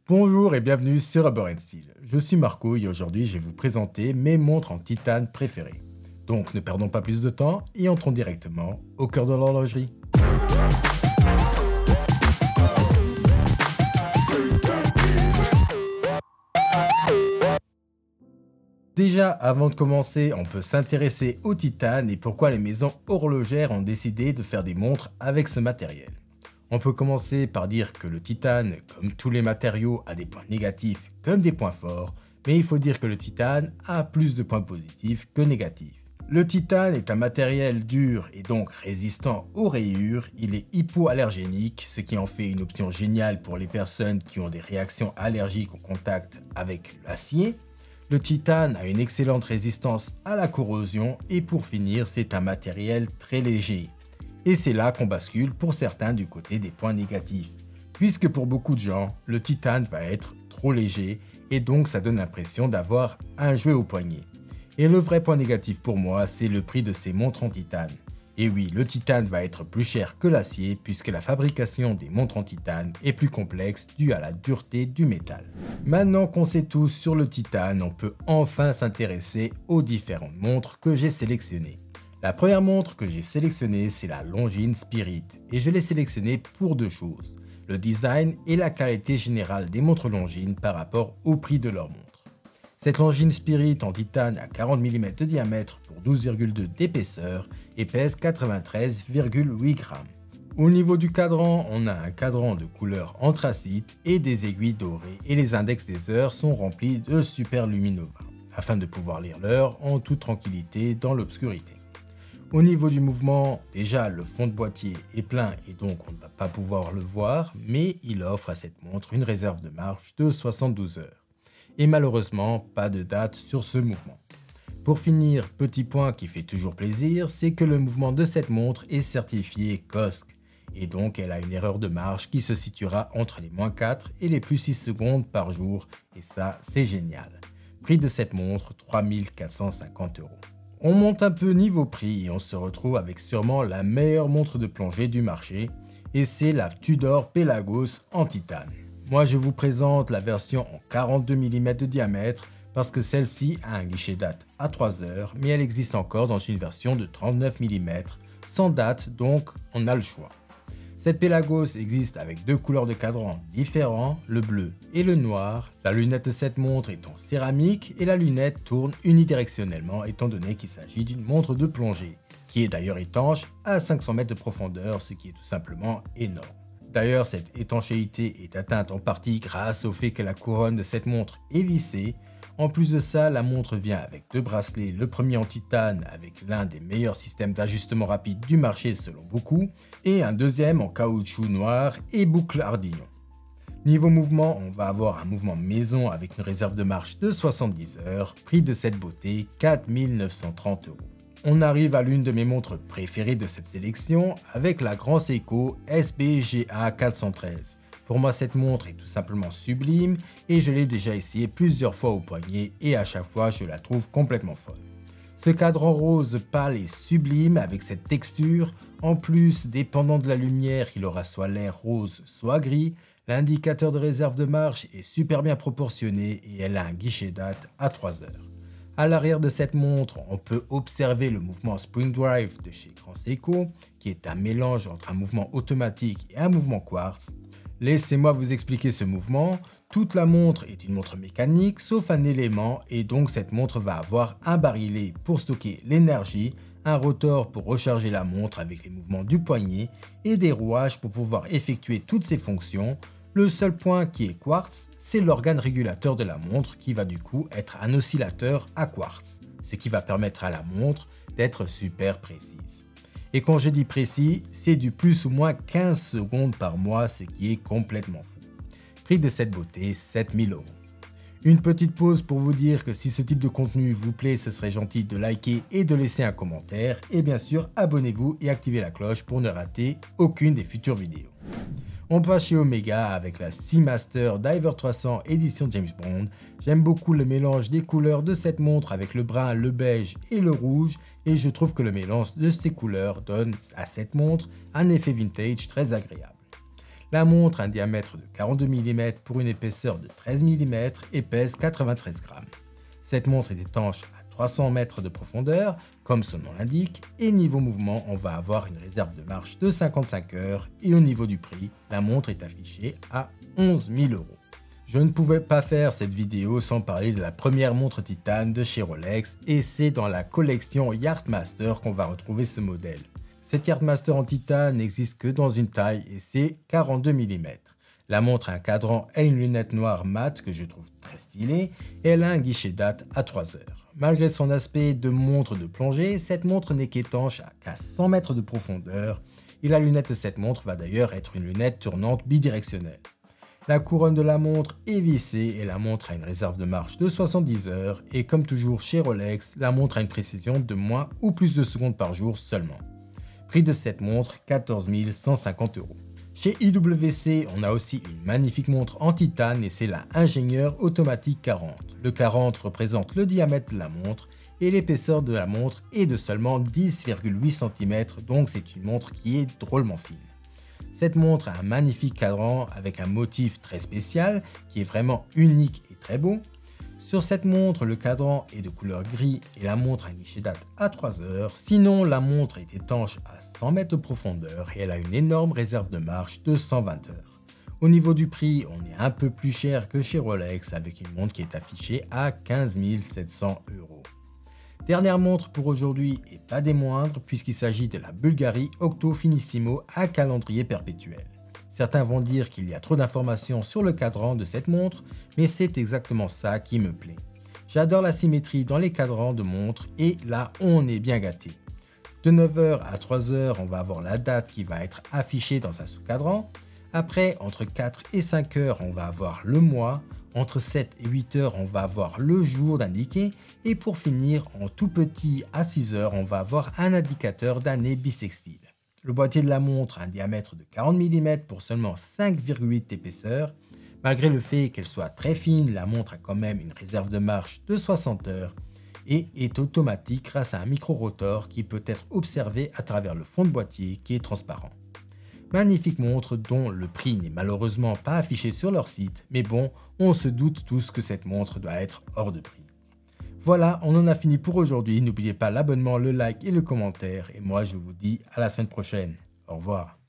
Bonjour et bienvenue sur Rubber & Steel. Je suis Marco et aujourd'hui je vais vous présenter mes montres en titane préférées. Donc ne perdons pas plus de temps et entrons directement au cœur de l'horlogerie. Déjà, avant de commencer, on peut s'intéresser au titane et pourquoi les maisons horlogères ont décidé de faire des montres avec ce matériel. On peut commencer par dire que le titane, comme tous les matériaux, a des points négatifs comme des points forts, mais il faut dire que le titane a plus de points positifs que négatifs. Le titane est un matériel dur et donc résistant aux rayures, il est hypoallergénique, ce qui en fait une option géniale pour les personnes qui ont des réactions allergiques au contact avec l'acier. Le titane a une excellente résistance à la corrosion et pour finir, c'est un matériel très léger. Et c'est là qu'on bascule pour certains du côté des points négatifs, puisque pour beaucoup de gens, le titane va être trop léger et donc ça donne l'impression d'avoir un jouet au poignet. Et le vrai point négatif pour moi, c'est le prix de ces montres en titane. Et oui, le titane va être plus cher que l'acier puisque la fabrication des montres en titane est plus complexe due à la dureté du métal. Maintenant qu'on sait tout sur le titane, on peut enfin s'intéresser aux différentes montres que j'ai sélectionnées. La première montre que j'ai sélectionnée, c'est la Longines Spirit et je l'ai sélectionnée pour deux choses, le design et la qualité générale des montres Longines par rapport au prix de leur montre. Cette Longines Spirit en titane a 40 mm de diamètre pour 12,2 d'épaisseur et pèse 93,8 grammes. Au niveau du cadran, on a un cadran de couleur anthracite et des aiguilles dorées et les index des heures sont remplis de super luminova afin de pouvoir lire l'heure en toute tranquillité dans l'obscurité. Au niveau du mouvement, déjà le fond de boîtier est plein et donc on ne va pas pouvoir le voir, mais il offre à cette montre une réserve de marche de 72 heures. Et malheureusement, pas de date sur ce mouvement. Pour finir, petit point qui fait toujours plaisir, c'est que le mouvement de cette montre est certifié COSC, et donc elle a une erreur de marche qui se situera entre les -4 et les +6 secondes par jour, et ça c'est génial. Prix de cette montre, 3450 €. On monte un peu niveau prix et on se retrouve avec sûrement la meilleure montre de plongée du marché, et c'est la Tudor Pelagos en titane. Moi je vous présente la version en 42 mm de diamètre parce que celle-ci a un guichet date à 3 heures, mais elle existe encore dans une version de 39 mm sans date, donc on a le choix. Cette Pelagos existe avec deux couleurs de cadran différents, le bleu et le noir. La lunette de cette montre est en céramique et la lunette tourne unidirectionnellement étant donné qu'il s'agit d'une montre de plongée, qui est d'ailleurs étanche à 500 mètres de profondeur, ce qui est tout simplement énorme. D'ailleurs, cette étanchéité est atteinte en partie grâce au fait que la couronne de cette montre est vissée. En plus de ça, la montre vient avec deux bracelets, le premier en titane avec l'un des meilleurs systèmes d'ajustement rapide du marché selon beaucoup, et un deuxième en caoutchouc noir et boucle Ardillon. Niveau mouvement, on va avoir un mouvement maison avec une réserve de marche de 70 heures, prix de cette beauté 4930 €. On arrive à l'une de mes montres préférées de cette sélection avec la Grand Seiko SBGA 413. Pour moi, cette montre est tout simplement sublime et je l'ai déjà essayé plusieurs fois au poignet et à chaque fois, je la trouve complètement folle. Ce cadran rose pâle est sublime avec cette texture. En plus, dépendant de la lumière, il aura soit l'air rose, soit gris. L'indicateur de réserve de marche est super bien proportionné et elle a un guichet date à 3 heures. À l'arrière de cette montre, on peut observer le mouvement Spring Drive de chez Grand Seiko, qui est un mélange entre un mouvement automatique et un mouvement quartz. Laissez-moi vous expliquer ce mouvement. Toute la montre est une montre mécanique, sauf un élément, et donc cette montre va avoir un barillet pour stocker l'énergie, un rotor pour recharger la montre avec les mouvements du poignet, et des rouages pour pouvoir effectuer toutes ces fonctions. Le seul point qui est quartz, c'est l'organe régulateur de la montre qui va du coup être un oscillateur à quartz, ce qui va permettre à la montre d'être super précise. Et quand je dis précis, c'est du plus ou moins 15 secondes par mois, ce qui est complètement fou. Prix de cette beauté, 7000 €. Une petite pause pour vous dire que si ce type de contenu vous plaît, ce serait gentil de liker et de laisser un commentaire. Et bien sûr, abonnez-vous et activez la cloche pour ne rater aucune des futures vidéos. On passe chez Omega avec la Seamaster Diver 300 édition James Bond. J'aime beaucoup le mélange des couleurs de cette montre avec le brun, le beige et le rouge et je trouve que le mélange de ces couleurs donne à cette montre un effet vintage très agréable. La montre a un diamètre de 42 mm pour une épaisseur de 13 mm et pèse 93 grammes. Cette montre est étanche à 300 mètres de profondeur, comme son nom l'indique, et niveau mouvement, on va avoir une réserve de marche de 55 heures, et au niveau du prix, la montre est affichée à 11 000 €. Je ne pouvais pas faire cette vidéo sans parler de la première montre titane de chez Rolex, et c'est dans la collection Yachtmaster qu'on va retrouver ce modèle. Cette Yachtmaster en titane n'existe que dans une taille et c'est 42 mm. La montre a un cadran et une lunette noire mat que je trouve très stylée et elle a un guichet date à 3 heures. Malgré son aspect de montre de plongée, cette montre n'est qu'étanche qu'à 100 mètres de profondeur et la lunette de cette montre va d'ailleurs être une lunette tournante bidirectionnelle. La couronne de la montre est vissée et la montre a une réserve de marche de 70 heures et comme toujours chez Rolex, la montre a une précision de moins ou plus de secondes par jour seulement. Prix de cette montre, 14 150 €. Chez IWC, on a aussi une magnifique montre en titane et c'est la Ingénieur Automatique 40. Le 40 représente le diamètre de la montre et l'épaisseur de la montre est de seulement 10,8 cm, donc c'est une montre qui est drôlement fine. Cette montre a un magnifique cadran avec un motif très spécial qui est vraiment unique et très beau. Sur cette montre, le cadran est de couleur gris et la montre a un guichet date à 3 heures. Sinon, la montre est étanche à 100 mètres de profondeur et elle a une énorme réserve de marche de 120 heures. Au niveau du prix, on est un peu plus cher que chez Rolex avec une montre qui est affichée à 15 700 €. Dernière montre pour aujourd'hui et pas des moindres puisqu'il s'agit de la Bulgari Octo Finissimo à calendrier perpétuel. Certains vont dire qu'il y a trop d'informations sur le cadran de cette montre, mais c'est exactement ça qui me plaît. J'adore la symétrie dans les cadrans de montre et là on est bien gâté. De 9h à 3h, on va avoir la date qui va être affichée dans un sous-cadran. Après, entre 4 et 5 heures, on va avoir le mois. Entre 7 et 8 heures, on va avoir le jour d'indiqué. Et pour finir, en tout petit à 6 heures, on va avoir un indicateur d'année bissextile. Le boîtier de la montre a un diamètre de 40 mm pour seulement 5,8 d'épaisseur. Malgré le fait qu'elle soit très fine, la montre a quand même une réserve de marche de 60 heures et est automatique grâce à un micro-rotor qui peut être observé à travers le fond de boîtier qui est transparent. Magnifique montre dont le prix n'est malheureusement pas affiché sur leur site, mais bon, on se doute tous que cette montre doit être hors de prix. Voilà, on en a fini pour aujourd'hui. N'oubliez pas l'abonnement, le like et le commentaire. Et moi, je vous dis à la semaine prochaine. Au revoir.